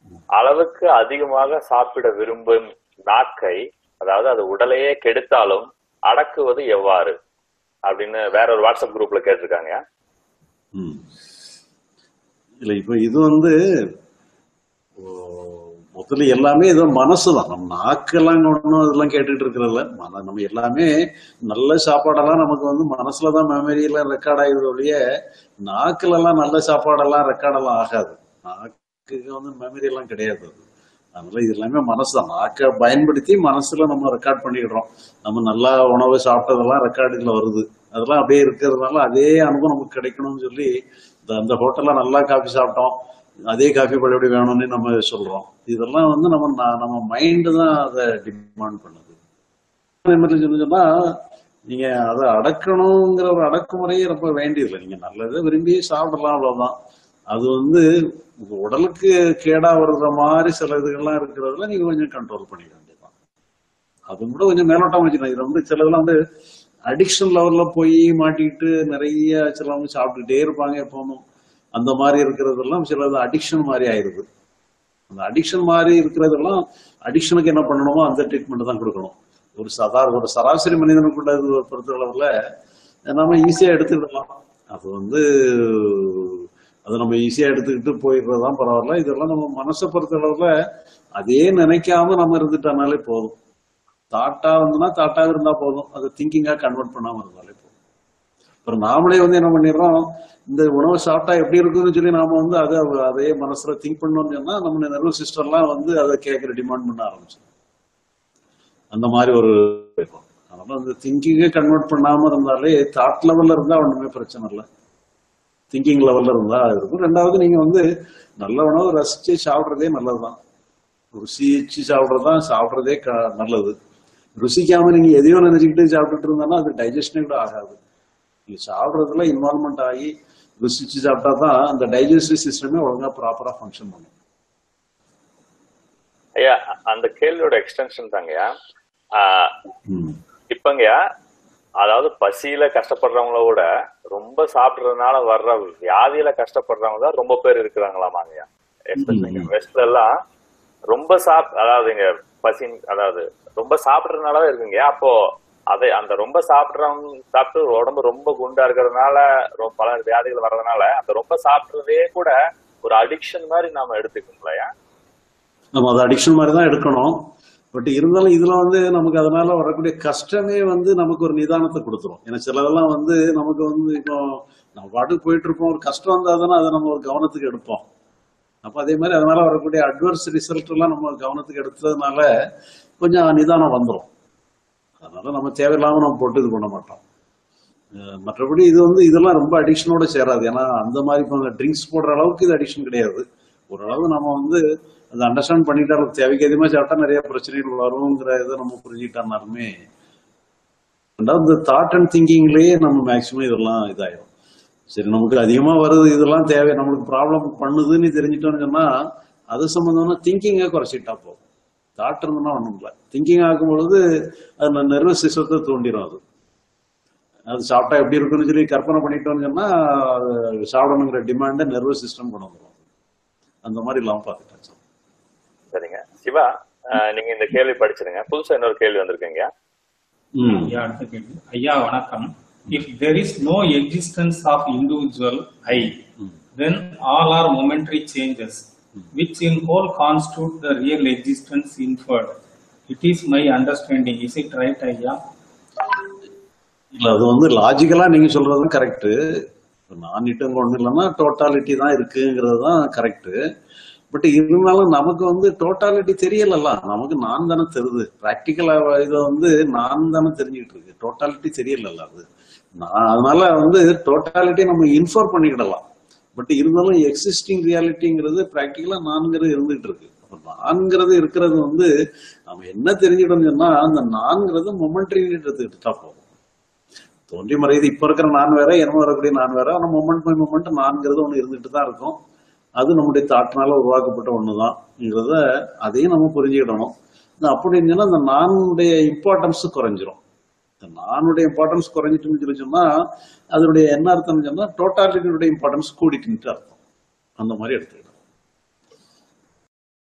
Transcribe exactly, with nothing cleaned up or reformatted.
அளவுக்கு அதிகமாக சாப்பிட விரும்பும் நாக்கை, அதாவது அது உடலையே கெடுத்தாலும் அடக்குவது எவ்வாறு அப்படின்னு வேற ஒரு வாட்ஸ்அப் குரூப்ல கேட்டிருக்காங்க. இல்ல இப்ப இது வந்து மொத்தத்துல எல்லாமே ஏதோ மனசுதான். நம்ம நாக்கெல்லாம் ஒண்ணும் இதெல்லாம் கேட்டுட்டு இருக்கிறதில்ல. மன நம்ம எல்லாமே நல்ல சாப்பாடெல்லாம் நமக்கு வந்து மனசுலதான் மெமரியில ரெக்கார்ட் ஆகுது ஒழிய நாக்குல எல்லாம் நல்ல சாப்பாடெல்லாம் ரெக்கார்டெல்லாம் ஆகாது. நாக்கு வந்து மெமரி எல்லாம் கிடையாது. அதனால இது எல்லாமே மனசுதான். நாக்கை பயன்படுத்தி மனசுல நம்ம ரெக்கார்ட் பண்ணிடுறோம். நம்ம நல்லா உணவு சாப்பிட்டதெல்லாம் ரெக்கார்டுல வருது. அதெல்லாம் அப்படியே இருக்கிறதுனால அதே அனுபவம் நமக்கு கிடைக்கணும்னு சொல்லி அந்த ஹோட்டல்ல நல்லா காஃபி சாப்பிட்டோம், அதே காஃபி பழையபடி வேணும்னு நம்ம சொல்றோம். இதெல்லாம் வந்து நம்ம நம்ம மைண்டு தான் அதை டிமாண்ட் பண்ணுது. சொன்னா நீங்க அதை அடக்கணுங்கிற ஒரு அடக்குமுறையே ரொம்ப வேண்டியதில்லை. நீங்க நல்லதை விரும்பி சாப்பிடலாம், அவ்வளவுதான். அது வந்து உடலுக்கு கேடா வர்ற மாதிரி சில இதுகள்லாம் இருக்கிறதுல நீங்க கொஞ்சம் கண்ட்ரோல் பண்ணிக்க வேண்டியதுதான். அது கூட கொஞ்சம் மேலோட்டம் வச்சுக்கலாம். இது வந்து சிலதெல்லாம் வந்து அடிக்ஷன் லெவல்ல போய் மாட்டிக்கிட்டு நிறைய சிலவங்க சாப்பிட்டுட்டே இருப்பாங்க எப்பவும். அந்த மாதிரி இருக்கிறதெல்லாம் சிலது அடிக்ஷன் மாதிரி ஆயிருது. அந்த அடிக்ஷன் மாதிரி இருக்கிறதெல்லாம் அடிக்ஷனுக்கு என்ன பண்ணணுமோ அந்த ட்ரீட்மெண்ட் தான் கொடுக்கணும். ஒரு சாதாரண ஒரு சராசரி மனிதனுக்குள்ள பொறுத்த அளவுல நம்ம ஈஸியா எடுத்துக்கிடலாம். அது வந்து அதை நம்ம ஈஸியா எடுத்துக்கிட்டு போயிடுறதுதான் பரவாயில்ல. இதெல்லாம் நம்ம மனசை பொறுத்த அளவுல அதே நினைக்காம நம்ம இருந்துட்டோம்னாலே போதும். தாட்டா வந்துன்னா தாட்டா இருந்தா போதும். அதை திங்கிங்கா கன்வெர்ட் பண்ணாம இருந்தாலே போதும். அப்புறம் நாமளே வந்து என்ன பண்ணிடுறோம், இந்த உணவை சாப்பிட்டா எப்படி இருக்குன்னு சொல்லி நாம வந்து அதை அதே மனசுல திங்க் பண்ணோம்னு சொன்னா நம்ம நர்வஸ் சிஸ்டம்லாம் வந்து அதை கேட்கற டிமாண்ட் பண்ண ஆரம்பிச்சு அந்த மாதிரி ஒரு. அதனால அந்த திங்கிங்கை கன்வெர்ட் பண்ணாம இருந்தாலே தாட் லெவல்ல இருந்தா ஒண்ணுமே பிரச்சனை இல்லை. திங்கிங் லெவல்ல இருந்தா இருக்கும். ரெண்டாவது நீங்க வந்து நல்ல உணவு ரசிச்சு சாப்பிட்றதே நல்லதுதான். ருசிச்சு சாப்பிட்றதுதான் சாப்பிட்றதே நல்லது. ருசிக்காம நீங்க எதையோ நினைச்சுக்கிட்டு சாப்பிட்டுட்டு இருந்தாலும் அது டைஜஷனே கூட ஆகாது. நீங்க சாப்பிட்றதுல இன்வால்மெண்ட் ஆகி ருசிச்சு சாப்பிட்டா தான் அந்த டைஜஸ்டிவ் சிஸ்டமே ஒழுங்கா ப்ராப்பரா ஃபங்க்ஷன் பண்ணும். ஐயா, அந்த கேள்வியோட எக்ஸ்டென்ஷன் தாங்கய்யா. இப்பங்கய்யா, அதாவது பசியில கஷ்டப்படுறவங்கள விட ரொம்ப சாப்பிடுறதுனால வர்ற வியாதியில கஷ்டப்படுறவங்க தான் ரொம்ப பேர் இருக்கிறாங்களாமாங்கய்யா. எஸ்பெஷலி வெஸ்ட்ல எல்லாம் ரொம்ப சாப் அதாவது இங்க பசி அதாவது ரொம்ப சாப்பிடுறதுனாலதான் இருக்குங்க. அப்போ அதை அந்த ரொம்ப சாப்பிடுறவங்க சாப்பிட்டு உடம்பு ரொம்ப குண்டா இருக்கிறதுனால பல வியாதிகள் வர்றதுனால அந்த ரொம்ப சாப்பிடுறதே கூட ஒரு அடிக்ஷன் மாதிரி நாம எடுத்துக்கோங்களா? நம்ம அதை அடிக்ஷன் மாதிரி தான் எடுக்கணும். பட் இருந்தாலும் இதுல வந்து நமக்கு அதனால வரக்கூடிய கஷ்டமே வந்து நமக்கு ஒரு நிதானத்தை கொடுத்துரும். ஏன்னா சிலதெல்லாம் வந்து நமக்கு வந்து இப்போ நம்ம பாட்டுக்கு போயிட்டு இருப்போம், ஒரு கஷ்டம் வந்தாதானே அதை நம்ம ஒரு கவனத்துக்கு எடுப்போம். அப்ப அதே மாதிரி அதனால வரக்கூடிய அட்வர்ஸ் ரிசல்ட் எல்லாம் நம்ம கவனத்துக்கு எடுத்ததுனால கொஞ்சம் நிதானம் வந்துடும். அதனால நம்ம தேவையில்லாம நம்ம போட்டு இது பண்ண மாட்டோம். மற்றபடி இது வந்து இதெல்லாம் ரொம்ப அடிக்ஷனோட சேராது. ஏன்னா அந்த மாதிரி இப்போ ட்ரிங்க்ஸ் போடுற அளவுக்கு இது அடிக்ஷன் கிடையாது. ஓரளவு நம்ம வந்து அதை அண்டர்ஸ்டாண்ட் பண்ணிட்டா தேவைக்கு அதிகமா சாப்பிட்டா நிறைய பிரச்சனைகள் வருங்கிற இதை நம்ம புரிஞ்சுக்கிட்டாருமே. ரெண்டாவது இந்த தாட் அண்ட் திங்கிங்லயே நம்ம மேக்சிமம் இதெல்லாம் இதாயிரும். சரி, நமக்கு அதிகமா வருது, இதெல்லாம் தேவை, நம்மளுக்கு ப்ராப்ளம் பண்ணுதுன்னு தெரிஞ்சிட்டோம்னு சொன்னா அது சம்பந்தம்னா திங்கிங்கை குறைச்சிட்டா போகும். தாட் இருந்தோம்னா ஒண்ணும் இல்லை. திங்கிங் ஆகும் பொழுது அது நர்வஸ் சிஸ்டத்தை தூண்டிடும். அது அது சாப்பிட்டா எப்படி இருக்குன்னு சொல்லி கற்பனை பண்ணிட்டோம்னு சொன்னா சாப்பிடணுங்கிற டிமாண்டை நர்வஸ் சிஸ்டம் கொண்டு வந்துடும். அந்த மாதிரி இல்லாம பாத்துட்டாச்சு. சரிங்க சிவா, நீங்க இந்த கேள்வி படிச்சிருங்க. புதுசா இன்னொரு கேள்வி வந்திருக்கீங்க. ஐயா வணக்கம். If there is no existence of individual I, then all are momentary changes, which in whole constitute the real existence inferred. It is my understanding. Is it right, ஐயா? இல்ல, அது வந்து லாஜிக்கலா நீங்க சொல்றது கரெக்ட். நான் இட்டம் ஒண்ணு இல்லைன்னா டோட்டாலிட்டி தான் இருக்குங்கிறது தான் கரெக்ட். பட் இருந்தாலும் நமக்கு வந்து டோட்டாலிட்டி தெரியலல்ல. நமக்கு நான் தானே தெரியுது. பிராக்டிக்கலா இதை வந்து நான் தானே தெரிஞ்சுக்கிட்டு இருக்கு. டோட்டாலிட்டி தெரியல. அது நான் அதனால வந்து டோட்டாலிட்டி நம்ம இன்ஃபார்ம் பண்ணிக்கிடலாம். பட் இருந்தாலும் எக்ஸிஸ்டிங் ரியாலிட்டிங்கிறது பிராக்டிக்கலா நான்கிறது இருந்துகிட்டு இருக்கு. நான்கிறது இருக்கிறது வந்து நம்ம என்ன தெரிஞ்சுக்கணும்னு சொன்னா அந்த நான்கிறது மொமெண்ட்ரி எடுத்துக்கிட்டா போதும். தோன்றி மறையுது இப்ப இருக்கிற நான் வேற, என்னமோ வரக்கூடிய நான் வேற. ஆனா மொமெண்ட் பை மொமெண்ட் நான்கிறது ஒண்ணு இருந்துட்டு தான் இருக்கும். அது நம்முடைய தாட்டினால உருவாக்கப்பட்ட ஒண்ணுதான்ங்கிறத அதையும் நம்ம புரிஞ்சுக்கிடணும். அப்படி இருந்துச்சுன்னா அந்த நானுடைய இம்பார்ட்டன்ஸ் குறைஞ்சிரும். நானுடைய இம்பார்ட்டன்ஸ் குறைஞ்சிட்டுன்னு சொல்லி சொன்னா அதனுடைய என்ன அர்த்தம்னு சொன்னா டோட்டாலிட்டியுடைய இம்பார்ட்டன்ஸ் கூடிட்டு அர்த்தம். அந்த மாதிரி எடுத்துக்கிட்டோம்.